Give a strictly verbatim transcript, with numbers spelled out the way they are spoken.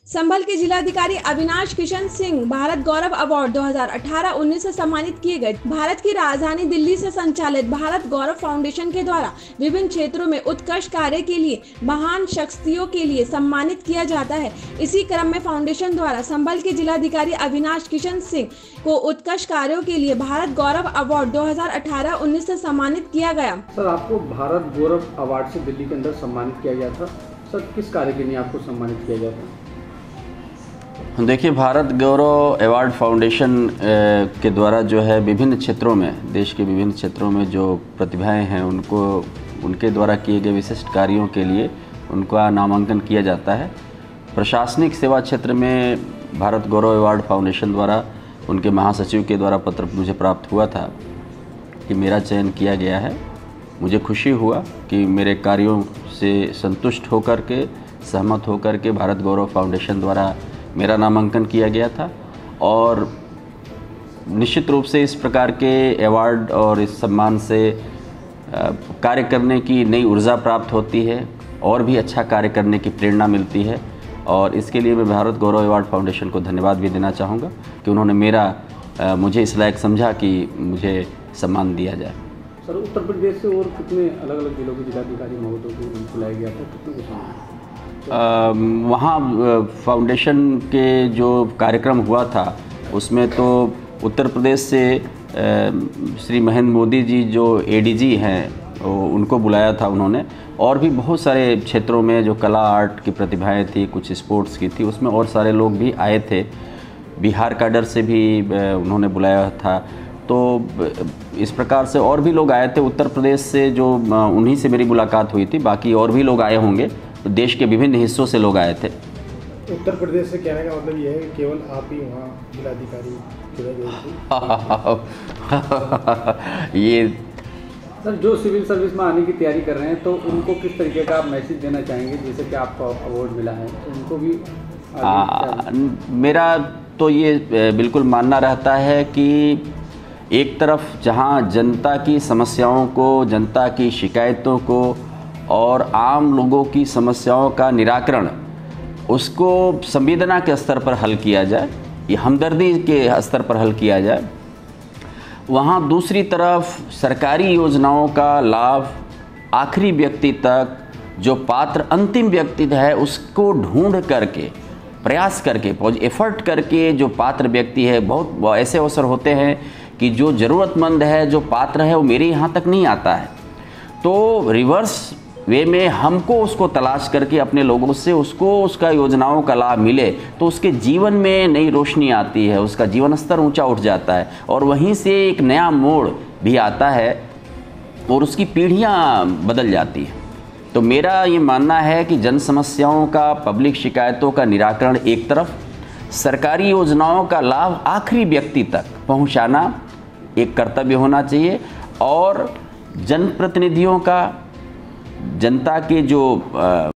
संभल के जिलाधिकारी अविनाश किशन सिंह भारत गौरव अवार्ड दो हज़ार अठारह उन्नीस से सम्मानित किए गए। भारत की राजधानी दिल्ली से संचालित भारत गौरव फाउंडेशन के द्वारा विभिन्न क्षेत्रों में उत्कृष्ट कार्य के लिए महान शख्सियों के लिए सम्मानित किया जाता है। इसी क्रम में फाउंडेशन द्वारा संभल के जिलाधिकारी अविनाश किशन सिंह को उत्कृष्ट कार्यों के लिए भारत गौरव अवार्ड दो हज़ार अठारह उन्नीस से सम्मानित किया गया। सर, आपको भारत गौरव अवार्ड से दिल्ली के अंदर सम्मानित किया गया था। सर, किस कार्य के लिए आपको सम्मानित किया गया था? देखिए, भारत गौरव अवार्ड फाउंडेशन के द्वारा जो है विभिन्न क्षेत्रों में, देश के विभिन्न क्षेत्रों में जो प्रतिभाएं हैं उनको उनके द्वारा किए गए विशिष्ट कार्यों के लिए उनका नामांकन किया जाता है। प्रशासनिक सेवा क्षेत्र में भारत गौरव अवार्ड फाउंडेशन द्वारा उनके महासचिव के द्वारा पत्र मुझे प्राप्त हुआ था कि मेरा चयन किया गया है। मुझे खुशी हुआ कि मेरे कार्यों से संतुष्ट होकर के, सहमत होकर के भारत गौरव फाउंडेशन द्वारा मेरा नामांकन किया गया था। और निश्चित रूप से इस प्रकार के अवार्ड और इस सम्मान से कार्य करने की नई ऊर्जा प्राप्त होती है और भी अच्छा कार्य करने की प्रेरणा मिलती है। और इसके लिए मैं भारत गौरव अवार्ड फाउंडेशन को धन्यवाद भी देना चाहूँगा कि उन्होंने मेरा मुझे इस लायक समझा कि मुझे सम्मान दिया जाए। सर, उत्तर प्रदेश से और कितने अलग अलग जिलों के जिलाधिकारी महोदय को बुलाया गया था? कितने को वहाँ फाउंडेशन के जो कार्यक्रम हुआ था उसमें तो उत्तर प्रदेश से श्री महेंद्र मोदी जी जो एडीजी हैं उनको बुलाया था उन्होंने। और भी बहुत सारे क्षेत्रों में जो कला आर्ट की प्रतिभाएं थी, कुछ स्पोर्ट्स की थी, उसमें और सारे लोग भी आए थे। बिहार कैडर से भी उन्होंने बुलाया था। तो इस प्रकार से और भी लोग आए थे। उत्तर प्रदेश से जो उन्हीं से मेरी मुलाकात हुई थी, बाकी और भी लोग आए होंगे। देश के विभिन्न हिस्सों से लोग आए थे। उत्तर प्रदेश से कहने का मतलब ये है कि केवल आप ही वहाँ जिलाधिकारी ये सर, जो सिविल सर्विस में आने की तैयारी कर रहे हैं तो उनको किस तरीके का आप मैसेज देना चाहेंगे? जैसे कि आपको अवार्ड मिला है तो उनको भी आ, मेरा तो ये बिल्कुल मानना रहता है कि एक तरफ जहाँ जनता की समस्याओं को, जनता की शिकायतों को और आम लोगों की समस्याओं का निराकरण उसको संवेदना के स्तर पर हल किया जाए, ये हमदर्दी के स्तर पर हल किया जाए। वहाँ दूसरी तरफ सरकारी योजनाओं का लाभ आखिरी व्यक्ति तक, जो पात्र अंतिम व्यक्ति है उसको ढूंढ करके, प्रयास करके, एफर्ट करके जो पात्र व्यक्ति है, बहुत ऐसे अवसर होते हैं कि जो ज़रूरतमंद है, जो पात्र है, वो मेरे यहाँ तक नहीं आता है। तो रिवर्स वे में हमको उसको तलाश करके अपने लोगों से उसको उसका योजनाओं का लाभ मिले तो उसके जीवन में नई रोशनी आती है, उसका जीवन स्तर ऊंचा उठ जाता है और वहीं से एक नया मोड़ भी आता है और उसकी पीढ़ियां बदल जाती हैं। तो मेरा ये मानना है कि जन समस्याओं का, पब्लिक शिकायतों का निराकरण एक तरफ, सरकारी योजनाओं का लाभ आखिरी व्यक्ति तक पहुँचाना एक कर्तव्य होना चाहिए। और जनप्रतिनिधियों का, जनता के जो